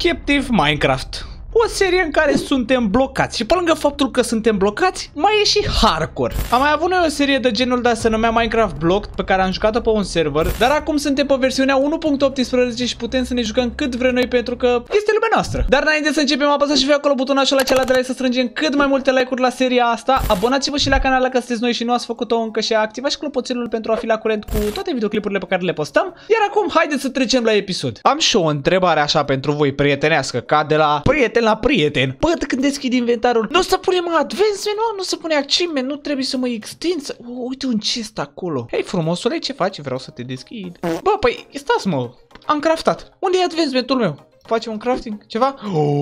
Captive Minecraft. O serie în care suntem blocați. Și pe lângă faptul că suntem blocați, mai e și hardcore. Am mai avut noi o serie de genul de se numea Minecraft Blocked, pe care am jucat-o pe un server. Dar acum suntem pe versiunea 1.18 și putem să ne jucăm cât vrem noi, pentru că este lumea noastră. Dar înainte să începem, apăsați și voi acolo butonul acela de like să strângem cât mai multe like-uri la seria asta. Abonați-vă și la canal dacă sunteți noi și nu ați făcut-o încă și activați și clopoțelul pentru a fi la curent cu toate videoclipurile pe care le postăm. Iar acum haideți să trecem la episod. Am și o întrebare așa pentru voi, prietenească, ca de la prieten la prieten. Bă, când deschid inventarul, nu o să punem advancement, nu se pune achievement, nu trebuie să mă extind. Uite un chest acolo. Hei, frumosule, ce faci? Vreau să te deschid. Bă, păi, stați mă, am craftat. Unde e advancementul meu? Facem un crafting? Ceva?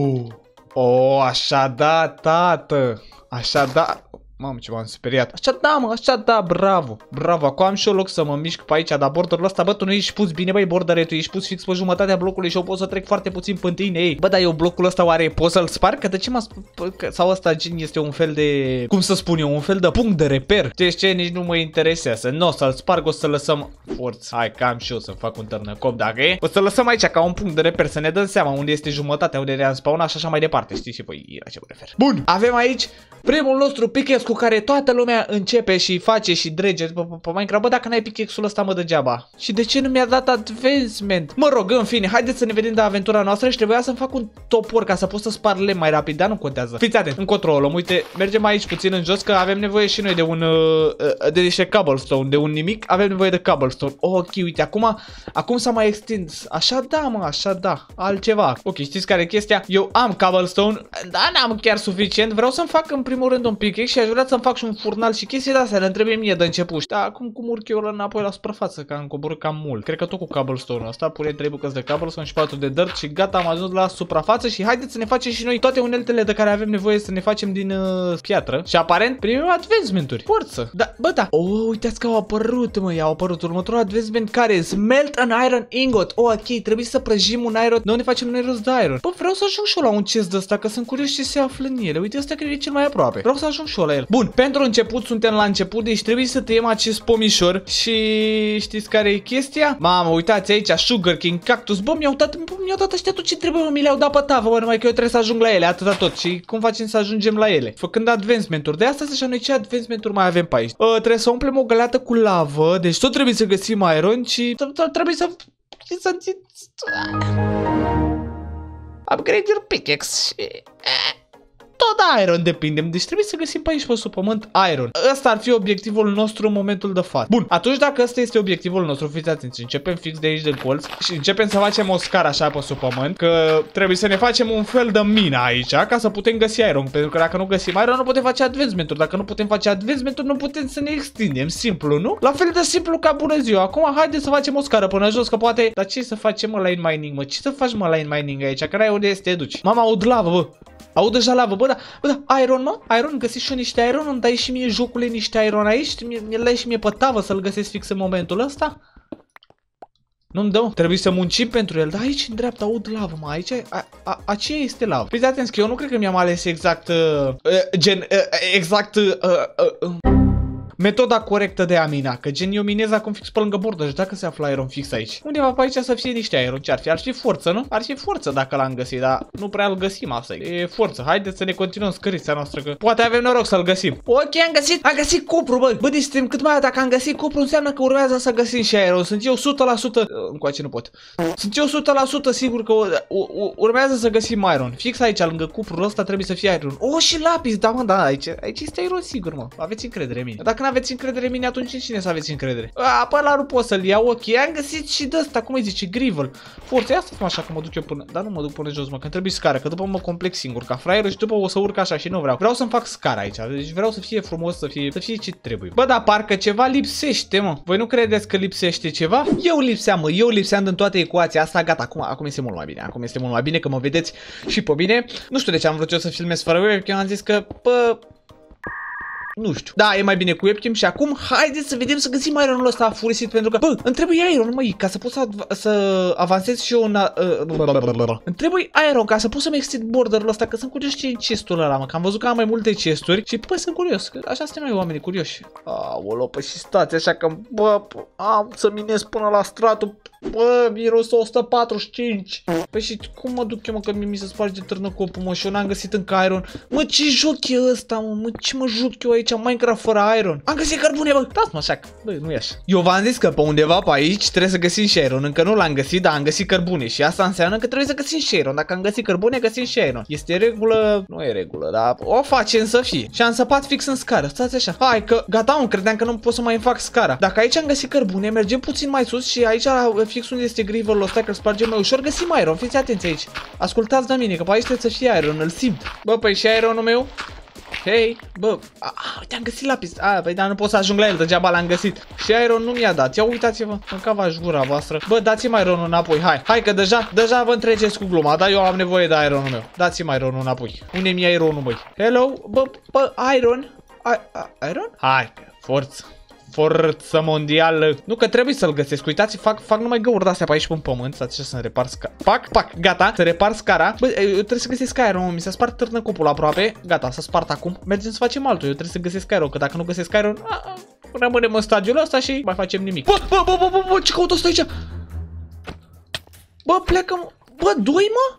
Așa da, tată. Așa da. Mamă, ce m-am speriat. Așa da, mă, așa da, bravo. Bravo, acum am și eu loc să mă mișc pe aici, dar borderul ăsta, bă, tu nu ești pus bine, băi, bordere, tu ești pus fix pe jumătatea blocului și eu pot să trec foarte puțin pe întâi. Ei, bă, dar eu blocul ăsta oare pot să-l sparg? Că de ce sau ăsta gen este un fel de, cum să spun eu, un fel de punct de reper. Deci ce, nici nu mă interesează. Nu o să-l sparg, o să lăsăm forță. Hai, că am și eu să fac un târnăcop, dacă e. O să lăsăm aici ca un punct de reper, să ne dăm seama unde este jumătatea, unde ne-am spawnat și așa mai departe. Știi și voi la ce mă refer. Bun, avem aici primul nostru pickaxe cu care toată lumea începe și face și drege pe Minecraft. Bă, dacă n-ai pickaxe-ul ăsta, mă, degeaba. Și de ce nu mi-a dat advancement? Mă rog, în fine, haideți să ne vedem de aventura noastră și trebuia să-mi fac un topor ca să pot să spar lemn mai rapid, dar nu contează. Fiți atent, încotro o luăm. Uite, mergem aici puțin în jos că avem nevoie și noi de un de niște cobblestone, de un nimic, avem nevoie de cobblestone. Ok, uite, acum s-a mai extins. Așa da, mă, așa da. Altceva. Ok, știți care e chestia? Eu am cobblestone, dar n-am chiar suficient. Vreau să-mi fac în primul rând un pickaxe și aș vrea să-mi fac și un furnal și chestii de-astea, le trebuie mie de început. Da, acum cum urc eu înapoi la suprafață, că am coborât cam mult. Cred că tot cu cobblestone-ul ăsta, pune 3 bucăți de cobblestone și 4 de dirt și gata, am ajuns la suprafață și haideți să ne facem și noi toate uneltele de care avem nevoie să ne facem din piatră. Și aparent primim advancement-uri. Forță. Da, bă, da. Uitați că au apărut, mă, au apărut următorul advancement care e Smelt an Iron Ingot. Ok, trebuie să prăjim un iron. Noi ne facem noi rost de iron. Bă, vreau să ajung și eu la un chest de ăsta, că sunt curios ce se află în ele. Uite, ăsta cred că e cel mai aproape. Vreau să ajung și eu la el. Bun, pentru început suntem la început, deci trebuie să tăiem acest pomișor și știți care e chestia? Mamă, uitați aici, Sugar King, Cactus. Bă, mi-au dat ăștia tot ce trebuie, mi le-au dat pe tavă, bă, numai că eu trebuie să ajung la ele, atâta tot. Și cum facem să ajungem la ele? Făcând advancement-uri. De asta așa, noi ce advancement-uri mai avem pe aici? Trebuie să umplem o găleată cu lavă, deci tot trebuie să găsim iron și trebuie să upgrade your pickaxe. Tot iron depindem, deci trebuie să găsim pe aici pe sub pământ iron. Ăsta ar fi obiectivul nostru în momentul de față. Bun, atunci dacă ăsta este obiectivul nostru, fiți atenți, începem fix de aici de colț și începem să facem o scară așa pe sub pământ, că trebuie să ne facem un fel de mină aici, ca să putem găsi iron, pentru că dacă nu găsim iron nu putem face advancement-uri, dacă nu putem face advancement-uri nu putem să ne extindem, simplu, nu? La fel de simplu ca bună ziua. Acum haideți să facem o scară până jos, că poate, dar ce să facem, mă, line mining, mă? Ce să faci, mă, line mining aici? Că n-ai unde este te duci. Mama, aud lavă, bă. Aud deja lavă, bă, da, iron, mă, iron, găsiți și eu niște iron, îmi dai și mie, jocule, niște iron aici, mi-l dai și mie pe tavă să-l găsesc fix în momentul ăsta? Nu-mi dă, trebuie să muncim pentru el, dar aici în dreapta aud lavă, mă, aici, aceea este lavă. Fiți atenți că eu nu cred că mi-am ales exact, metoda corectă de a mina, că gen eu minez acum fix pe lângă bordă și dacă se află iron fix aici. Undeva pe aici să fie niște iron, ce ar fi? Ar fi forță, nu? Ar fi forță dacă l-am găsit, dar nu prea îl găsim, asta e forță. Haideți să ne continuăm scărița noastră, că poate avem noroc să-l găsim. Ok, am găsit cupru, bă. Bă, deci suntem cât mai dacă am găsit cupru, înseamnă că urmează să găsim și iron. Sunt eu 100%, încoace nu pot. Sunt eu 100% sigur că urmează să găsim iron. Fix aici, lângă cuprul ăsta trebuie să fie iron. Și lapis, da, mă, da, aici este iron sigur, mă. Aveți încredere în mine. Dacă aveți încredere în mine, atunci în cine să aveți încredere? Pe ăla nu pot să-l iau, ok, am găsit și de ăsta, cum îi zice, Grivel. Forță, ia să-ți așa că mă duc eu până, dar nu mă duc până jos, mă, că trebuie scară, că după mă complex singur, ca fraierul și după o să urc așa și nu vreau. Vreau să-mi fac scară aici, deci vreau să fie frumos, să fie ce trebuie. Bă, dar parcă ceva lipsește, mă. Voi nu credeți că lipsește ceva? Eu lipseam din toată ecuația asta, gata, acum este mult mai bine, acum este mult mai bine, că mă vedeți și pe mine. Nu știu de ce am vrut eu să filmez fără webcam, am zis că, Nu știu. Da, e mai bine cu webcam și acum haideți să vedem să găsim ironul ăsta furisit pentru că, bă, îmi trebuie iron, măi, ca să pot să avansez și eu în... Îmi trebuie iron ca să pot să-mi extind borderul ăsta, că sunt curios ce e chestul ăla, mă, că am văzut că am mai multe chesturi și, bă, sunt curios, că așa suntem noi oamenii curioși. Aoleu, păi și stați așa că, bă, am să minez până la stratul. Bă, miros 145. Păi și cum mă duc eu, mă, că mi se sparge târnăcopul, mă, și eu n-am găsit încă iron. Mă, ce joc e ăsta, mă, ce mă joc eu aici, Minecraft fără iron? Am găsit cărbune, bă, dați-mă așa, bă, nu e așa. Eu v-am zis că pe undeva pe aici trebuie să găsim și iron, încă nu l-am găsit, dar am găsit cărbune și asta înseamnă că trebuie să găsim și iron. Dacă am găsit cărbune, găsim și iron. Este regulă, nu e regulă, dar o facem să fie. Și am săpat fix în scară, stați așa. Hai că, gata, mă, credeam că nu pot să mai fac scara. Dacă aici am găsit cărbune, mergem puțin mai sus și aici, fix unde este griverul ăsta, că îl spargem mai ușor, găsim iron. Fiți atenți aici. Ascultați de mine, că pe aici trebuie să fie iron, îl simt. Bă, păi și ironul meu? Hei, bă, uite, am găsit lapis. Păi dar nu pot să ajung la el, degeaba l-am găsit. Și iron nu mi-a dat. Ia uitați-vă, mâncava-și gura voastră. Bă, dați-mi ironul înapoi, hai că deja vă întreceți cu gluma, dar eu am nevoie de ironul meu. Dați-mi ironul înapoi. Unde-mi ironul, băi? Hello, bă, iron? Iron? Hai, forță mondială. Nu că trebuie să-l găsesc. Uitați, fac numai găuri de-astea pe aici pe pământ. Stați așa să-mi repar scara. Pac, gata, să repar scara. Bă, eu trebuie să găsesc iron, mi s-a spart târnăcopul aproape. Gata, s-a spart acum. Mergem să facem altul. Eu trebuie să găsesc iron, că dacă nu găsesc iron, rămânem în stadiul ăsta și mai facem nimic. Bă, ce caut ăsta aici? Bă, plecă, bă, doi, mă?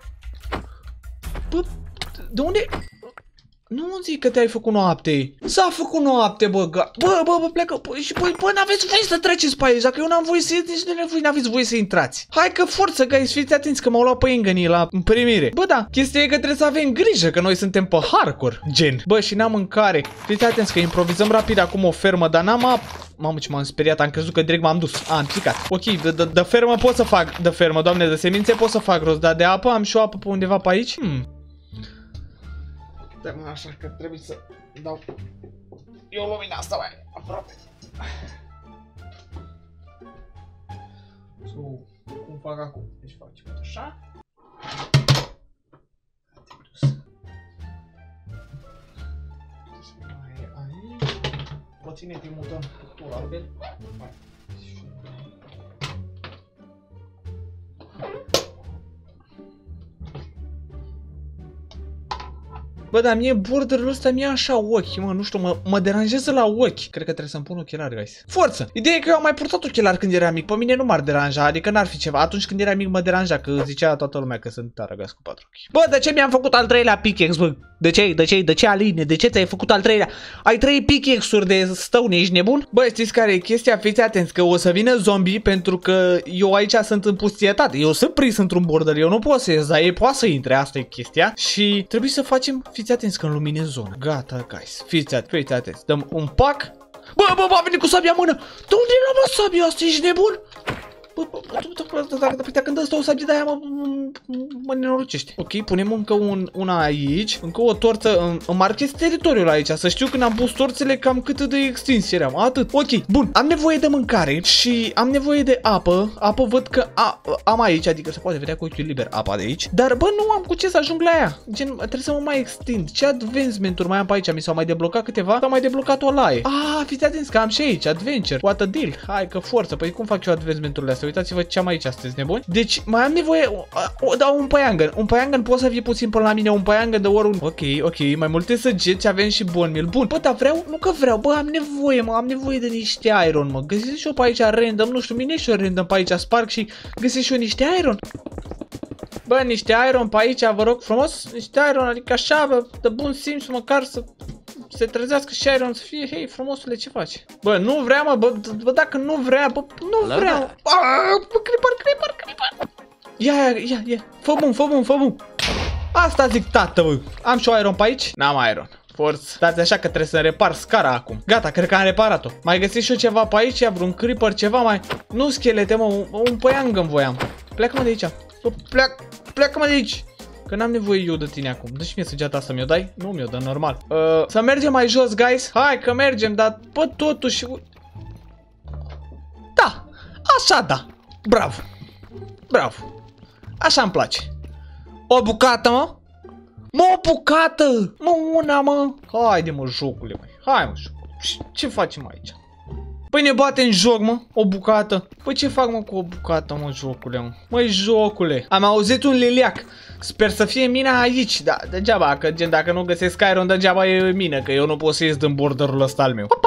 Bă, de unde? Nu zic că te-ai făcut noapte. S-a făcut noapte, bă, bă, plecă. Și bă, n-aveți voie să treceți pe aici. Dacă eu n-am voie să ies, nici n-aveți voie să intrați. Hai că forță, guys, fiți atenți că m-au luat pe ingănii la primire. Bă, da, chestia e că trebuie să avem grijă, că noi suntem pe hardcore, gen. Bă, și n-am mâncare. Fiți atenți că improvizăm rapid acum o fermă, dar n-am Mamă, ce m-am speriat, am crezut că direct m-am dus. Am picat. Ok, de fermă pot să fac, de fermă, doamne, de semințe pot să fac rost, dar de apă am și o apă pe undeva pe aici. Da, mă, așa că trebuie să dau eu lumina asta mai aproape. Cum fac acum? Deci facem așa. Aici. Poține-te mutăm tu la albel. Bă, dar mie borderul ăsta mi-e așa ochi, mă, nu știu, mă deranjează la ochi. Cred că trebuie să-mi pun ochelari, guys. Forță! Ideea e că eu am mai purtat ochelari când eram mic, pe mine nu m-ar deranja, adică n-ar fi ceva. Atunci când eram mic mă deranja, că zicea toată lumea că sunt arăgați cu 4 ochi. Bă, de ce mi-am făcut al treilea pickaxe, bă? De ce, Aline? De ce ți-ai făcut al treilea? Ai 3 pickaxe-uri de stone, ești nebun? Bă, știți care e chestia? Fiți atenți că o să vină zombie pentru că eu aici sunt în pustietate. Eu sunt prins într-un border, eu nu pot să ies, dar ei poate să intre, asta e chestia. Și trebuie să facem, fiți atenți că înluminez zona. Gata, guys, fiți atenți. Dăm un pac. Bă, a venit cu sabia în mână. De unde l-am luat sabia asta? Ești nebun? Dacă îmi dă ăsta o sabie de aia mă nenorocește. Ok, punem încă una aici. Încă o torță. Îmi marchez teritoriul aici. Să știu când am pus torțele cam cât de extins eram. Atât. Ok, bun. Am nevoie de mâncare și am nevoie de apă. Apă văd că am aici. Adică se poate vedea cu ochiul liber apa de aici. Dar bă, nu am cu ce să ajung la ea. Gen, trebuie să mă mai extind. Ce advancement-uri mai am pe aici? Mi s-au mai deblocat câteva? S-au mai deblocat o laie. Fiți atenți că am și aici. Adventure. What a deal. Hai că forță. Păi cum fac eu advancement-urile astea? Uitați-vă ce am aici, sunteți nebuni? Deci mai am nevoie, un păiangan. Un păiangan poate să fie puțin până la mine, un păiangan de oriun. Ok, mai multe săgeți, avem și bone meal. Bun, bă, dar vreau, nu că vreau, bă, am nevoie de niște iron, mă. Găsesc și eu pe aici random, nu știu, mine și eu random pe aici spark și găsesc și eu niște iron. Bă, niște iron pe aici, vă rog frumos, niște iron, adică așa, bă, de bun simț, măcar să se trezească și iron să fie, hei, frumosule, ce faci? Bă, nu vrea, mă, bă, dacă nu vrea, bă, nu vrea. Bă, creeper. Ia, fă bun. Asta zic, tată, bă. Am și o iron pe aici? N-am iron. Forță. Dați așa că trebuie să repar scara acum. Gata, cred că am reparat-o. Mai găsiți și eu ceva pe aici, vreun creeper, ceva mai... Nu schelete, mă, un păiangăn voiam. Pleacă-mă de aici. Bă, pleacă-mă de aici. Că n-am nevoie eu de tine acum. Dă-și mie săgeata asta, mi-o dai? Nu mi-o dă, normal. Să mergem mai jos, guys. Hai că mergem, dar bă, totuși... Da, așa da. Bravo. Așa îmi place. O bucată, mă? O bucată! Mă, una, mă! Haide, mă, jocule, mă. Hai mă, ce facem aici? Păi ne bate în joc, mă, o bucată. Păi ce fac, mă, cu o bucată, mă, jocule, mă? Măi, jocule, am auzit un liliac. Sper să fie mina aici, da, degeaba, că gen dacă nu găsesc Iron, degeaba e mină, că eu nu pot să ies din borderul ăsta al meu. Opa!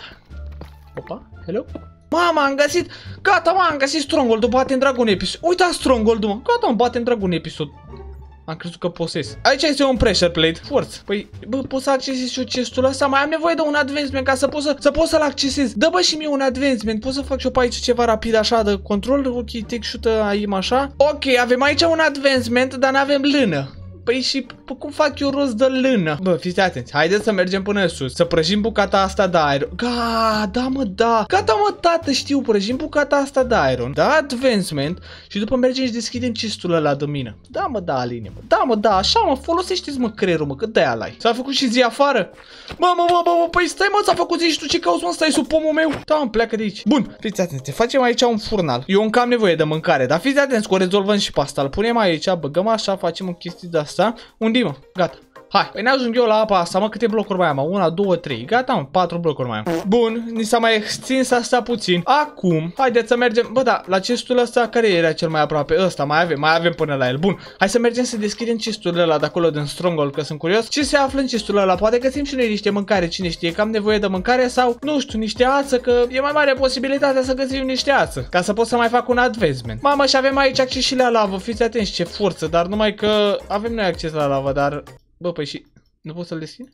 Opa, hello? Mama, am găsit, gata, mă, am găsit Stronghold-ul, bate în dragon episod. Uita Stronghold-ul, mă, gata, mă, bate în dragon episod. Am crezut că posez. Aici este un pressure plate. Forță. Păi, bă, pot să accesez și eu chestul ăsta? Mai am nevoie de un advancement ca să pot să-l accesez. Dă bă și mie un advancement. Pot să fac și eu pe aici ceva rapid așa de control. Ok, take shoot aim așa. Ok, avem aici un advancement, dar n-avem lână. Păi și cum fac eu rost de lână? Bă, fiți atenți, haideți să mergem până sus. Să prăjim bucata asta de iron. Da, mă, da. Gata, mă, tată, știu, prăjim bucata asta de iron. Da, advancement. Și după mergem și deschidem chestul ăla de mină. Da, mă, da, Aline, mă. Da, mă, da, așa, mă, folosește-ți, mă, creierul, mă, că de-aia l-ai. S-a făcut și zi afară? Mă, păi stai, mă, s-a făcut zi și tu ce cauți, mă, stai sub pomul meu? Da, mă, pleacă de aici. Bun, fiți atenți, facem aici un furnal. Eu încă am nevoie de mâncare, dar fiți atenți că o rezolvăm și pe asta. Îl punem aici, băgăm așa, facem o chestie de asta. Unde, mă? Gata. Hai, păi n-ajung eu la apa asta, mă, câte blocuri mai am? 1, 2, 3, gata, mă, 4 blocuri mai am. Bun, ni s-a mai extins asta puțin. Acum, haideți să mergem, bă, da, la chestul ăsta, care era cel mai aproape? Ăsta, mai avem până la el. Bun, hai să mergem să deschidem chestul ăla de acolo din Stronghold, că sunt curios. Ce se află în chestul ăla? Poate găsim și noi niște mâncare, cine știe, că am nevoie de mâncare sau, nu știu, niște ață, că e mai mare posibilitatea să găsim niște ață, ca să pot să mai fac un advancement. Mamă, și avem aici acces și la lavă, fiți atenți, ce forță, dar numai că avem noi acces la lavă, dar, bă, păi și... Nu pot să-l deschid?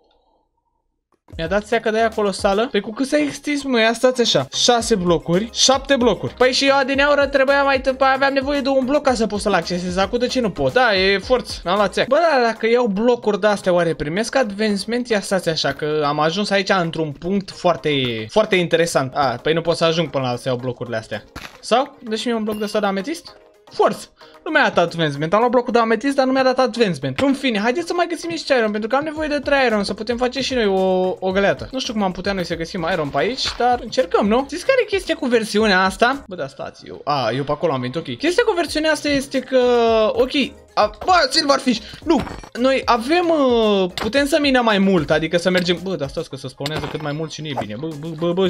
Mi-a dat seacă de aia colosală. Păi cu cât s-a extins, mă, ia stați așa. 6 blocuri, 7 blocuri. Păi și eu adineaură trebuia aveam nevoie de un bloc ca să pot să-l accesez. Acum de ce nu pot? Da, e forță, n-am luat seacă. Bă, da, dacă iau blocuri de-astea, oare primesc advancement? Ia stați așa, că am ajuns aici într-un punct foarte interesant. Păi nu pot să ajung până la să iau blocurile astea. Sau? Dă-și mie un bloc de ăsta de ametist? Forță! Nu mi-a dat advancement, am luat blocul de ametist, dar nu mi-a dat advancement. În fine, haideți să mai găsim niște iron, pentru că am nevoie de 3 iron, să putem face și noi o găleată. Nu știu cum am putea noi să găsim iron pe aici, dar încercăm, nu? Știți care e chestia cu versiunea asta? Bă, da, stați, eu pe acolo am venit, ok. Chestia cu versiunea asta este că, ok, bă, Silverfish, nu, noi avem, putem să minăm mai mult, adică să mergem, bă, dar stați că se spawnează cât mai mult și nu e bine, bă,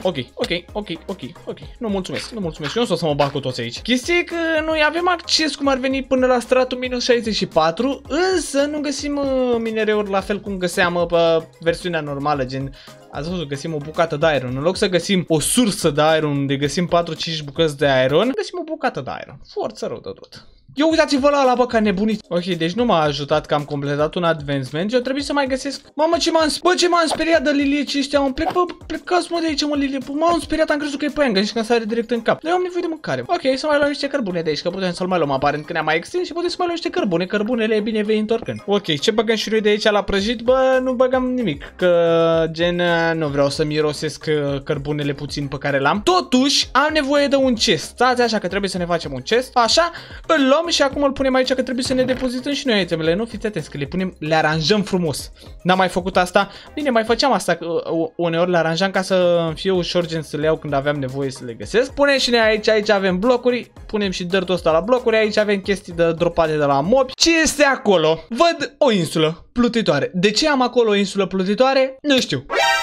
ok, nu mulțumesc, eu nu o să mă bag cu toți aici. Chestia e că noi avem acces cum ar veni până la stratul minus 64, însă nu găsim minereuri la fel cum găseam pe versiunea normală, gen, ați văzut, găsim o bucată de iron, în loc să găsim o sursă de iron unde găsim 4-5 bucăți de iron, găsim o bucată de iron, forță rău de tot. Eu uitați-vă la ăla, bă, ca nebunit. Ok, deci nu m-a ajutat că am completat un advancement. Eu trebuie să mai găsesc. Mamă, ce m-am speriat de lilieci ăștia. Plecați, mă, de aici, mă, lilie. M-am speriat, am crezut că e pe engă și că sare direct în cap. Dar eu am nevoie de mâncare. Ok, să mai luăm niște cărbune de aici, că putem să-l mai luăm aparent că ne-am mai extins și putem să mai luăm niște cărbune. Cărbunele e binevenit oricând. Ok, ce băgăm și noi de aici la prăjit? Bă, nu băgăm nimic, că gen nu vreau să mirosesc cărbunele puțin pe care l-am. Totuși, am nevoie de un chest. Stați așa că trebuie să ne facem un chest. Așa, îl luăm și acum îl punem aici că trebuie să ne depozităm și noi itemele. Nu fiți atenți că le aranjăm frumos. N-am mai făcut asta. Bine, mai făceam asta că uneori le aranjam ca să fie ușor gen să le iau când aveam nevoie să le găsesc. Punem și noi aici avem blocuri. Punem și dirt-ul ăsta la blocuri. Aici avem chestii de dropate de la mobi. Ce este acolo? Văd o insulă plutitoare. De ce am acolo o insulă plutitoare? Nu știu.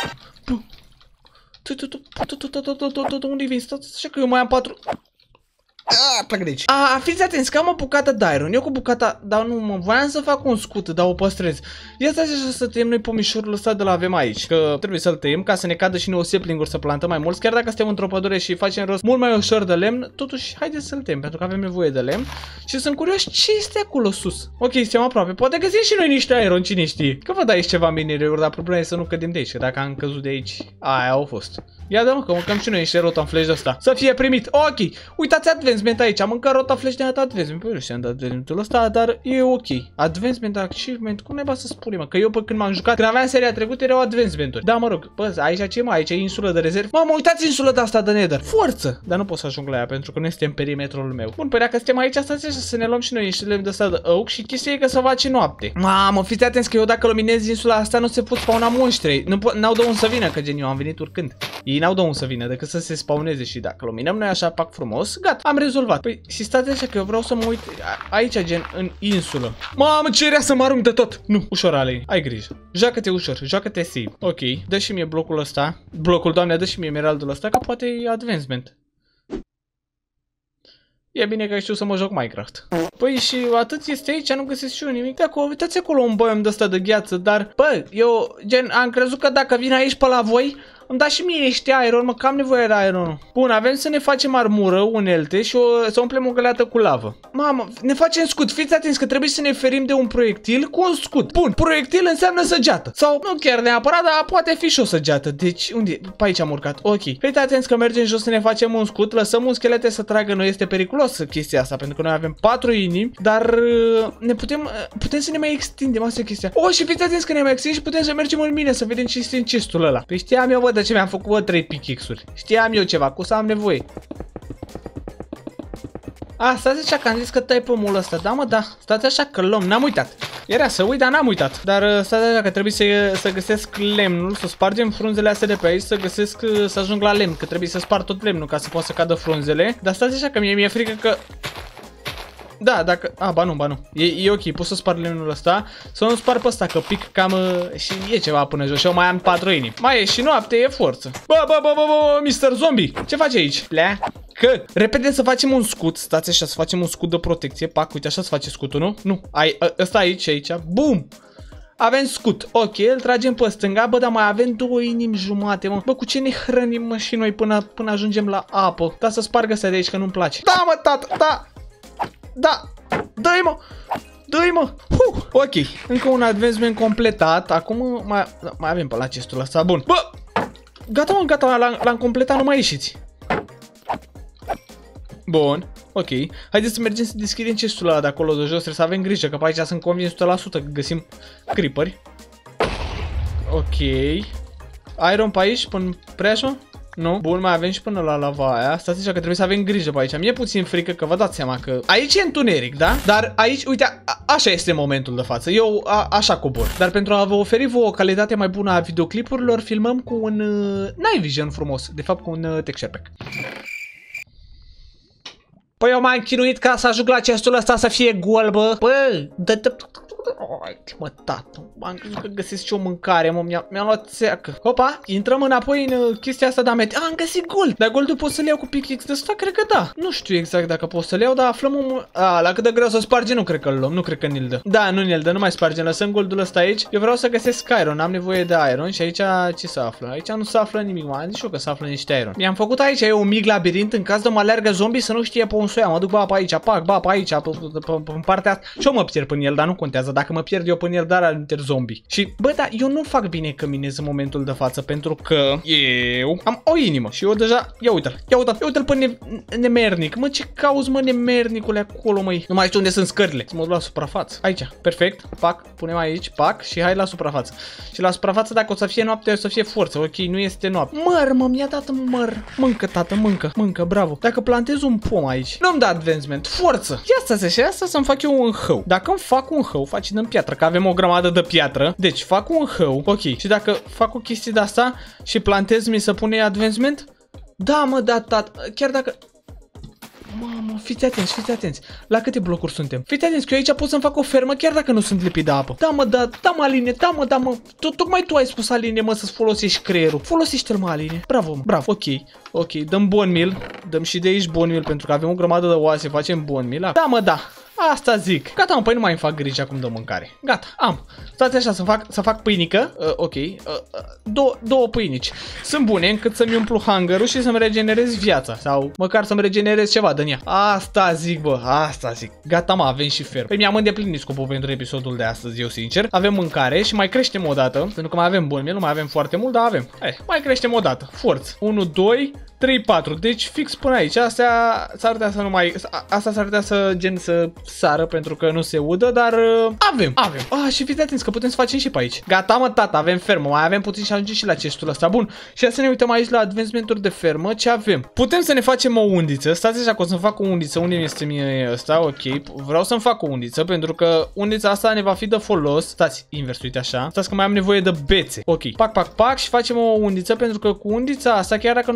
Unde-i vin? Stați așa că eu mai am 4... Plec de aici. Fiți atenți că am o bucată de iron. Eu cu bucata, dar nu mă voiam să fac un scut, dar o păstrez. Ia stai așa să tăiem noi pomișorul ăsta de la avem aici, că trebuie să-l tăiem ca să ne cadă și noi sapling-uri să plantăm mai mulți. Chiar dacă suntem într-o pădure și facem rost mult mai ușor de lemn, totuși haideți să-l tăiem pentru că avem nevoie de lemn. Și sunt curios ce este acolo sus. Ok, suntem aproape. Poate găsim și noi niște iron, cine știe. Că văd aici ceva minereuri, dar problema e să nu cădem de aici, că dacă am căzut de aici, aia au fost. Ia dă-mă că mâncăm și noi niște rotan flash de ăsta. Să fie primit. Ok. Uitați advancement aici. Am mâncat rotan flash de advancement. Păi nu știu de advancementul ăsta, dar e ok. Advancement, achievement. Cum neba să spune, mă? Că eu pe când m-am jucat, când aveam seria trecută, erau advancement-uri. Da, mă rog. Bă, aici ce mai? Aici e insulă de rezervă. Mamă, uitați insula de asta de nether. Forță! Dar nu pot să ajung la ea pentru că nu este în perimetrul meu. Bun, păi dacă suntem aici, stați așa să ne luăm și noi niște lemn de ăsta de oak și chestia e că să face noapte. Mamă, fiți atenți că eu dacă luminez insula asta nu se pot spawna monștri. N-au de unde să vină, că gen eu am venit urcând. Ei n-au de unde să vină decât să se spawneze și dacă luminăm noi așa pac frumos, gata. Am rezolvat. Păi, și stați așa că eu vreau să mă uit aici, gen, în insulă. Mamă, ce rea să mă arunc de tot. Nu, ușor, Ale, ai grijă. Joacă-te ușor, joacă-te safe. Ok, dă și mie blocul ăsta. Blocul, doamne, dă și mie emeraldul ăsta, că poate e advancement. E bine că știu să mă joc Minecraft. Păi și atât este aici, nu găsesc și eu nimic. Dacă uitați acolo un biom de ăsta de gheață, dar, bă, eu, gen, am crezut că dacă vin aici pe la voi, îmi dați și mie niște iron, mă, că am nevoie de iron. Bun, avem să ne facem armură, unelte și să umplem o găleată cu lavă. Mamă, ne facem scut. Fiți atenți că trebuie să ne ferim de un proiectil cu un scut. Bun, proiectil înseamnă săgeată. Sau nu chiar neapărat, dar poate fi și o săgeată. Deci, unde? Pe aici am urcat. Ok. Fiți atenți că mergem jos să ne facem un scut, lăsăm un schelete să tragă. Nu este periculos chestia asta, pentru că noi avem 4 inimi, dar ne putem să ne mai extindem, asta e chestia. Oh, și fiți atenți că ne mai extindem și putem să mergem în mine să vedem ce este în chestul ăla. Păi știam eu, bă, de ce mi-am făcut, bă, 3 pickaxe-uri. Știam eu ceva, cu să am nevoie. A, stați așa că am zis că tai pomul ăsta. Da, mă, da. Stați așa că luăm, n-am uitat. Era să uit, dar n-am uitat. Dar stați așa că trebuie să găsesc lemnul, să spargem frunzele astea de pe aici, să ajung la lemn, că trebuie să sparg tot lemnul ca să poată să cadă frunzele. Dar stați așa că mi-e frică că... Da, dacă... A, ba nu. E ok, pot să sparg lemnul ăsta. Să nu sparg pe ăsta, că pic cam... și e ceva până jos. Și eu mai am 4 inimi. Mai e și noapte, e forță. Bă, Mr. Zombie, ce faci aici? Plea? Că, repede să facem un scut. Stați așa, să facem un scut de protecție. Pac, uite, așa se face scutul, nu? Nu, ăsta aici. Bum! Avem scut. Ok, îl tragem pe stânga. Bă, dar mai avem 2 inimi jumate, mă. Bă, cu ce ne hrănim, mă, și noi până ajungem la apă? Da, să spargă astea de aici, că nu-mi place. Da, mă, tată, da! Da! Dă-i, mă! Ok, încă un advancement completat. Acum mai avem pe la chestul ăsta. Bun. Bă! Gata, l-am completat, nu mai ieșiți. Bun. Ok. Haideți să mergem să deschidem chestul ăla de acolo de jos. Trebuie să avem grijă, că pe aici sunt convins 100% că găsim creeperi. Ok. Iron pe aici, până preajmă? Nu? Bun, mai avem și până la lava aia. Stați așa că trebuie să avem grijă pe aici. Mi-e puțin frică că vă dați seama că aici e întuneric, da? Dar aici, uite, așa este momentul de față. Eu așa cobor. Dar pentru a vă oferi vouă o calitate mai bună a videoclipurilor, filmăm cu un Night Vision frumos. De fapt, cu un texture pack. Păi eu m-am chinuit ca să ajung la chestul ăsta să fie gol, bă. Bă, mă, tată, am crezut că găsesc și o mâncare, mă, mi-am luat țeacă. Hopa, intrăm înapoi în chestia asta de am găsit gold. Dar goldul pot să-l iau cu pickaxe de ăsta? Cred că da. Nu știu exact dacă pot să-l iau, dar aflăm la cât de greu să sparge, nu cred că îl luăm, nu cred că ni-l dă. Da, nu ni-l dă, nu mai spargem, lăsăm goldul ăsta aici. Eu vreau să găsesc iron, am nevoie de iron și aici ce se află? Aici nu se află nimic, mă, nici eu că se află niște iron. Mi-am făcut aici un mic labirint în caz de mă alergă zombie să nu știe pe un soia. Mă duc ba pe aici, pac, ba pe aici, pe partea asta. Și eu mă pierd până el, dar nu contează. Dacă mă pierd eu până el, dar alter zombie. Și, bă, da, eu nu fac bine că minez în momentul de față, pentru că eu am o inimă și eu deja, ia uite-l pe nemernic. Mă, ce cauzi, mă, nemernicule acolo, măi? Nu mai știu unde sunt scările. Să mă duc la suprafață. Aici, perfect, pac, punem aici, pac și hai la suprafață. Și la suprafață, dacă o să fie noapte, o să fie forță, ok, nu este noapte. Măr, mă, mi-a dat măr. Mâncă, tată, mâncă, bravo. Dacă plantez un pom aici, nu-mi da advancement, forță. Ia asta și asta să-mi fac eu un hău. Dacă îmi fac un hău, faci din piatră, că avem o grămadă de piatră. Deci fac un hău, ok. Și dacă fac o chestie de asta și plantez, mi se pune advancement? Da, mă, da, chiar dacă... Mamă, fiți atenți. La câte blocuri suntem? Fiți atenți că eu aici pot să-mi fac o fermă chiar dacă nu sunt lipit de apă. Da, mă, Aline, da, mă. Tocmai tu ai spus, Aline, mă, să-ți folosești creierul. Folosește-l, mă, Aline. Bravo, mă. Bravo, ok. Dăm bone meal. Dăm și de aici bone meal pentru că avem o grămadă de oase, facem bone meal. Da, mă, da. Asta zic. Gata, mă, păi nu mai îmi fac griji acum de mâncare. Gata, am. Stați așa, să fac pâinică. Ok. Două pâinici. Sunt bune încât să-mi umplu hunger-ul și să-mi regenerez viața. Sau măcar să-mi regenerez ceva din ea. Asta zic, bă, asta zic. Gata, mă, avem și fer. Păi mi-am îndeplinit scopul pentru episodul de astăzi, eu sincer. Avem mâncare și mai creștem o dată. Pentru că mai avem bun, nu mai avem foarte mult, dar avem. Hai, mai creștem o dată. Forță. 1, 2, 3, 4. Deci fix până aici. Astea s-ar putea să nu mai... Asta s-ar putea să sară pentru că nu se udă, dar avem. Și fiți atenți că putem să facem și pe aici. Gata, mă, tata, avem fermă. Mai avem puțin și ajungem și la chestul ăsta. Bun. Și să ne uităm aici la advancement-uri de fermă. Ce avem? Putem să ne facem o undiță. Stați așa că o să-mi fac o undiță. Unde este mie ăsta? Ok. Vreau să-mi fac o undiță pentru că undița asta ne va fi de folos. Stați, invers, uite așa. Stați că mai am nevoie de bețe. Ok. Pac și facem o undiță pentru că cu undița asta, chiar dacă nu ne dă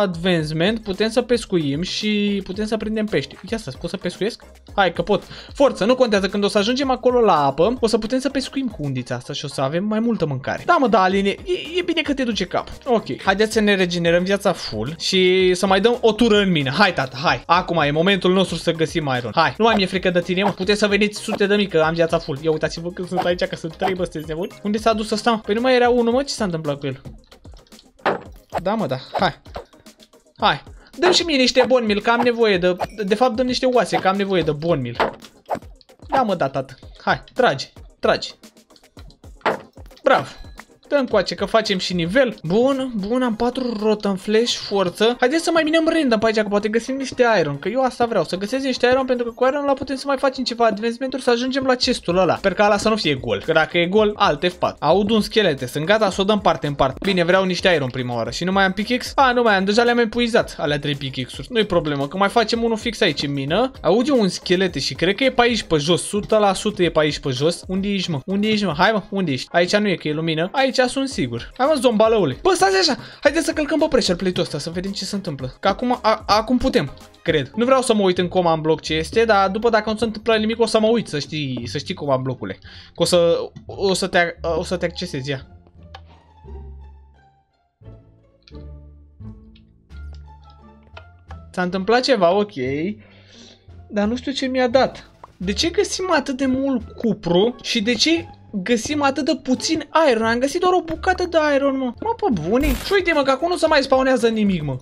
advancement, putem să pescuim și putem să prindem pești. Ia să pot să pescuiesc? Hai că pot. Forță, nu contează, când o să ajungem acolo la apă, o să putem să pescuim cu undița asta și o să avem mai multă mâncare. Da, mă, da, Aline, e bine că te duce cap. Ok, haideți să ne regenerăm viața full și să mai dăm o tură în mină. Hai, tata, hai. Acum e momentul nostru să găsim iron. Hai, nu mai mi-e frică de tine, mă. Puteți să veniți sute de mii că am viața full. Ia uitați-vă că sunt aici, că sunt 3, bă, sunteți nebuni. Unde s-a dus ăsta? Păi nu mai era unul, mă, ce s-a întâmplat cu el? Da, mă, da, hai. Hai. Dăm și mie niște bone meal, că am nevoie de fapt dăm niște oase, că am nevoie de bone meal. Da, mă, da, tată. Hai, trage, trage. Bravo. Dăm coace că facem și nivel. Bun, bun, am 4 rotten flash, forță. Haideți să mai minăm random pe aici, că poate găsim niște iron. Că eu asta vreau, să găsesc niște iron, pentru că cu iron ăla putem să mai facem ceva advancement-uri, să ajungem la chestul ăla. Sper că ăla să nu fie gol. Că dacă e gol, alt F4. Aud un schelete, sunt gata să o dăm parte în parte. Bine, vreau niște iron prima oară. Și nu mai am pickaxe? A, nu mai am, deja le-am epuizat, alea 3 pickaxe-uri. Nu-i problemă, că mai facem unul fix aici în mină. Aud eu un schelete și cred că e pe aici pe jos, 100% e pe aici pe jos. Unde ești, mă? Unde ești, mă? Hai, mă, unde ești? Aici nu e că e lumină. Aici sunt sigur. Hai, mă, zombalăule. Bă, stați așa. Haideți să călcăm pe pressure plate-ul ăsta, să vedem ce se întâmplă. Că acum putem, cred. Nu vreau să mă uit în command block ce este, dar după dacă nu se întâmplă nimic o să mă uit, să știi command block-ule. Că o să te accesezi, ia. S-a întâmplat ceva, ok. Dar nu știu ce mi-a dat. De ce găsim atât de mult cupru și de ce găsim atât de puțin iron? Am găsit doar o bucată de iron, mă. Mă, pe bune. Și uite, mă, că acum nu se mai spawnează nimic, mă.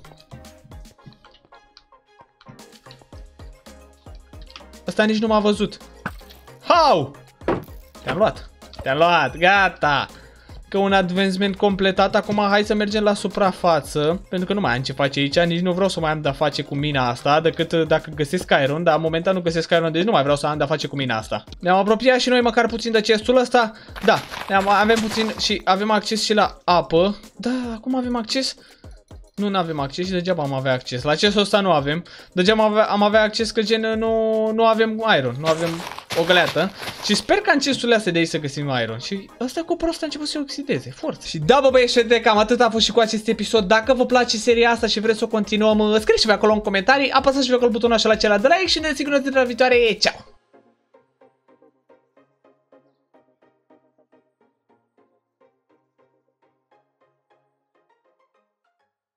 Ăsta nici nu m-a văzut. How? Te-am luat. Te-am luat. Gata. Că un advancement completat. Acum hai să mergem la suprafață. Pentru că nu mai am ce face aici. Nici nu vreau să mai am de-a face cu mina asta. Decât dacă găsesc iron. Dar momentan nu găsesc iron. Deci nu mai vreau să am de-a face cu mina asta. Ne-am apropiat și noi măcar puțin de chestul ăsta. Da. Avem puțin și avem acces și la apă. Da, acum avem acces. Nu avem acces și degeaba am avea acces. La chestul ăsta nu avem. Degeaba am avea acces că gen nu avem iron. Nu avem o găleată. Și sper că în chesturile astea de aici să găsim iron. Și ăsta cu ăsta a început să se oxideze. Forță. Și da, bă, băieți, cam atât a fost și cu acest episod. Dacă vă place seria asta și vreți să o continuăm, scrieți și acolo în comentarii. Apăsați și pe acolo butonul ăla de like și ne vedem la viitoare. Ciao!